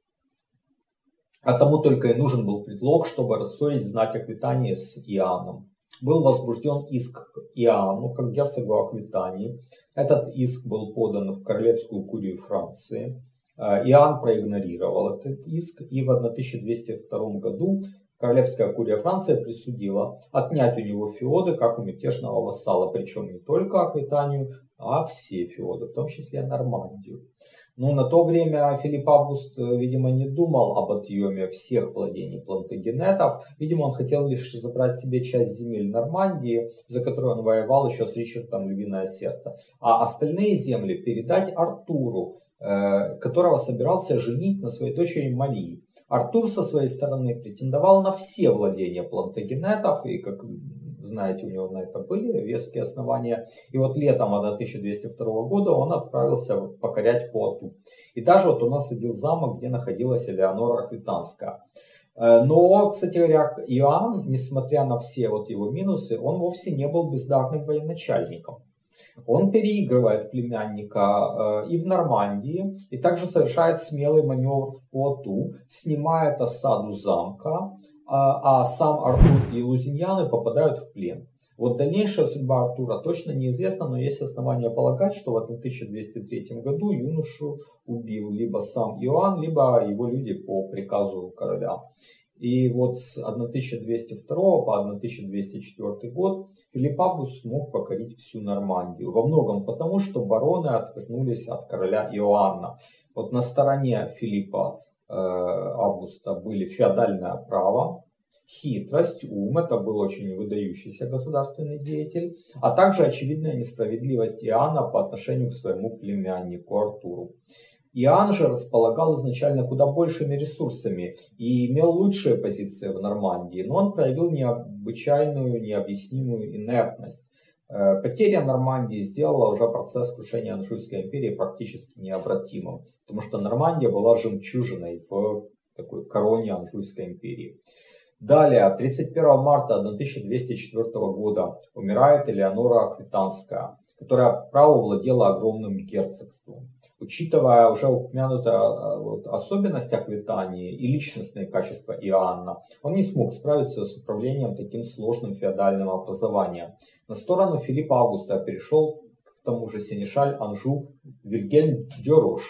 А тому только и нужен был предлог, чтобы рассорить знать Аквитании с Иоанном. Был возбужден иск к Иоанну, как герцогу Аквитании. Этот иск был подан в Королевскую курию Франции. Иоанн проигнорировал этот иск, и в 1202 году Королевская курия Франции присудила отнять у него феоды, как у мятежного вассала, причем не только Аквитанию, а все феоды, в том числе Нормандию. Но на то время Филипп Август, видимо, не думал об отъеме всех владений плантагенетов. Видимо, он хотел лишь забрать себе часть земель Нормандии, за которую он воевал еще с Ричардом Львиное Сердце. А остальные земли передать Артуру, которого собирался женить на своей дочери Марии. Артур со своей стороны претендовал на все владения плантагенетов, и, как знаете, у него на это были веские основания. И вот летом 1202 года он отправился покорять Пуату. И даже вот он осадил замок, где находилась Элеонора Аквитанская. Но, кстати говоря, Иоанн, несмотря на все вот его минусы, он вовсе не был бездарным военачальником. Он переигрывает племянника и в Нормандии, и также совершает смелый маневр в Пуату, снимает осаду замка, а сам Артур и лузиньяны попадают в плен. Вот дальнейшая судьба Артура точно неизвестна, но есть основания полагать, что в 1203 году юношу убил либо сам Иоанн, либо его люди по приказу короля. И вот с 1202 по 1204 год Филипп Август смог покорить всю Нормандию. Во многом потому, что бароны отвернулись от короля Иоанна. Вот на стороне Филиппа Августа были феодальное право, хитрость, ум, это был очень выдающийся государственный деятель, а также очевидная несправедливость Иоанна по отношению к своему племяннику Артуру. Иоанн же располагал изначально куда большими ресурсами и имел лучшие позиции в Нормандии, но он проявил необычайную, необъяснимую инертность. Потеря Нормандии сделала уже процесс крушения Анжуйской империи практически необратимым, потому что Нормандия была жемчужиной в такой короне Анжуйской империи. Далее, 31 марта 1204 года умирает Элеонора Аквитанская, которая право владела огромным герцогством. Учитывая уже упомянутую особенность Аквитании и личностные качества Иоанна, он не смог справиться с управлением таким сложным феодальным образованием. На сторону Филиппа Августа перешел к тому же сенешаль Анжу Вильгельм де Рош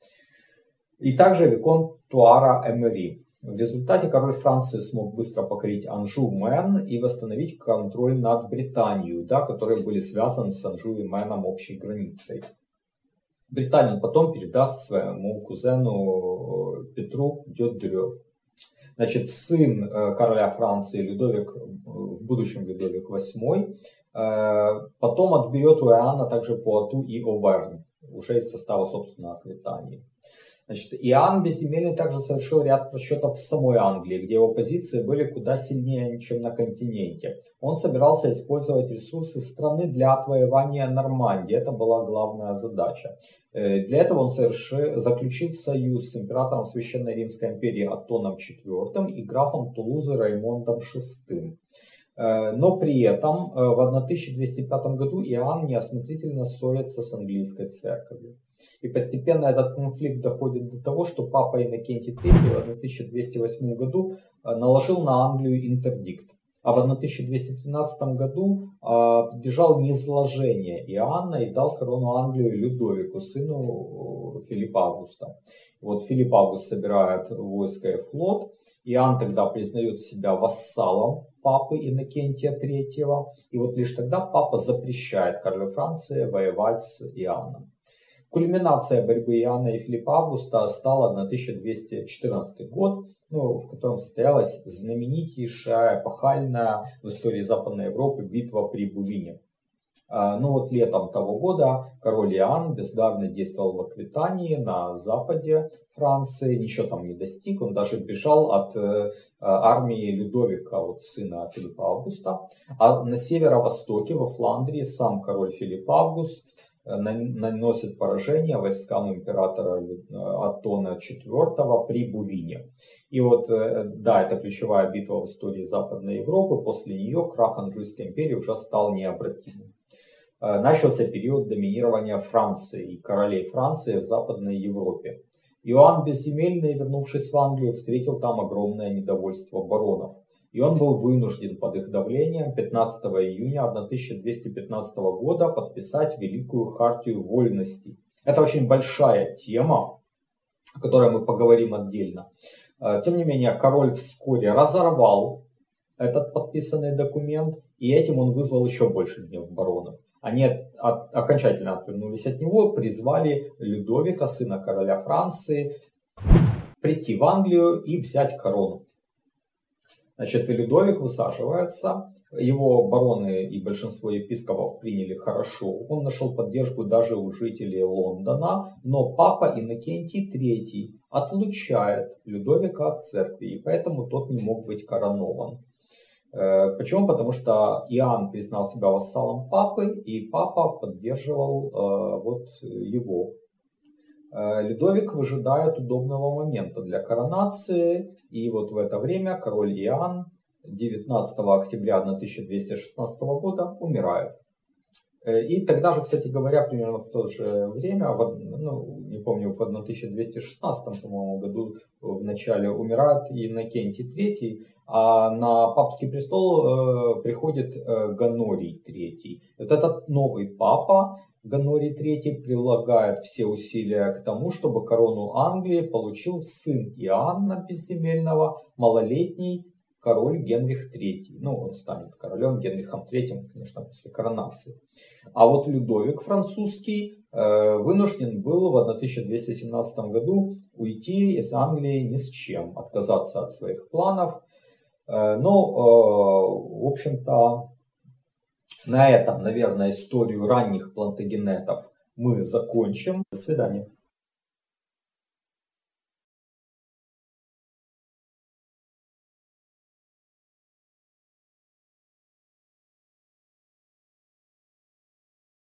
и также виконт Туара Эмери. В результате король Франции смог быстро покорить Анжу, Мэн и восстановить контроль над Британией, которые были связаны с Анжу и Мэном общей границей. Британию потом передаст своему кузену Петру Д'Одрё. Значит, сын короля Франции Людовик, в будущем Людовик VIII, потом отберет у Иоанна также Пуату и Овернь, уже из состава, собственно, Аквитании. Значит, Иоанн Безземельный также совершил ряд просчетов в самой Англии, где его позиции были куда сильнее, чем на континенте. Он собирался использовать ресурсы страны для отвоевания Нормандии. Это была главная задача. Для этого он заключил союз с императором Священной Римской империи Оттоном IV и графом Тулузы Раймондом VI. Но при этом в 1205 году Иоанн неосмотрительно ссорится с английской церковью. И постепенно этот конфликт доходит до того, что папа Иннокентий III в 1208 году наложил на Англию интердикт. А в 1213 году поддержал низложение Иоанна и дал корону Англии Людовику, сыну Филиппа Августа. Вот Филипп Август собирает войско и флот. Иоанн тогда признает себя вассалом папы Иннокентия III. И вот лишь тогда папа запрещает королю Франции воевать с Иоанном. Кульминация борьбы Иоанна и Филиппа Августа стала 1214 год, в котором состоялась знаменитейшая, эпохальная в истории Западной Европы битва при Бувине. Летом того года король Иоанн бездарно действовал в Аквитании на западе Франции, ничего там не достиг, он даже бежал от армии Людовика, сына Филиппа Августа. А на северо-востоке, во Фландрии, сам король Филипп Август наносит поражение войскам императора Оттона IV при Бувине. И это ключевая битва в истории Западной Европы. После нее крах Анжуйской империи уже стал необратимым. Начался период доминирования Франции и королей Франции в Западной Европе. Иоанн Безземельный, вернувшись в Англию, встретил там огромное недовольство баронов. И он был вынужден под их давлением 15 июня 1215 года подписать Великую Хартию Вольностей. Это очень большая тема, о которой мы поговорим отдельно. Тем не менее, король вскоре разорвал этот подписанный документ, и этим он вызвал еще больше гнев баронов. Они окончательно отвернулись от него, призвали Людовика, сына короля Франции, прийти в Англию и взять корону. Значит, Людовик высаживается, его бароны и большинство епископов приняли хорошо, он нашел поддержку даже у жителей Лондона, но папа Иннокентий III отлучает Людовика от церкви, и поэтому тот не мог быть коронован. Почему? Потому что Иоанн признал себя вассалом папы, и папа поддерживал его. Людовик выжидает удобного момента для коронации, и в это время король Иоанн 19 октября 1216 года умирает. И тогда же, кстати говоря, примерно в то же время, не помню, в 1216, по-моему, году в начале умирает Иннокентий III, а на папский престол приходит Гонорий III. Вот этот новый папа, Гонорий III, прилагает все усилия к тому, чтобы корону Англии получил сын Иоанна Безземельного, малолетний король Генрих III. Он станет королем Генрихом III, конечно, после коронации. А Людовик французский вынужден был в 1217 году уйти из Англии ни с чем, отказаться от своих планов. В общем-то, на этом, наверное, историю ранних плантагенетов мы закончим. До свидания.